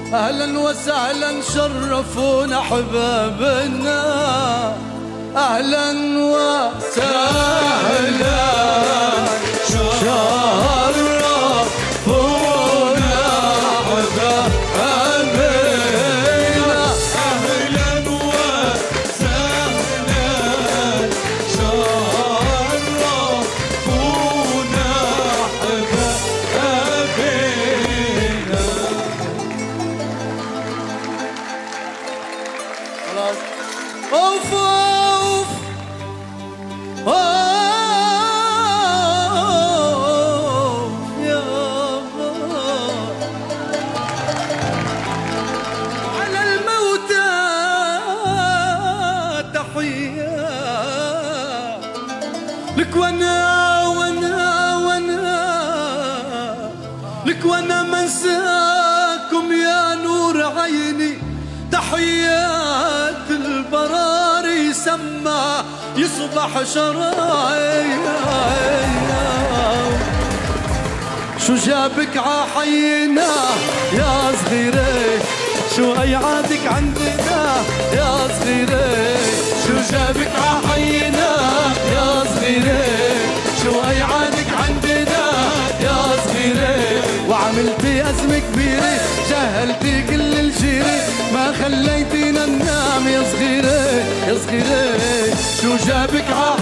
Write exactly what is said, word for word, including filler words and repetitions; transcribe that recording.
أهلا وسهلا شرفونا حبابنا، أهلا وسهلا شرفونا حبابنا، أهلا وسهلا شرفونا حبابنا. خلاص اوف اوف اوف يابا على الموتى تحية لك وانا وانا وانا لك وانا منساكم يا نور عيني، تحيات البراري سما يصبح شرايا. شو جابك عحينا يا صغيري، شو ايعادك عندنا يا صغيري، شو جابك عحينا يا صغيري، شو ايعادك عندنا يا صغيري. وعملتي أزمة كبيرة جهلتي كل الجيرة، ما خليتينا ننام يا صغيرة يا صغيرة. شو جابك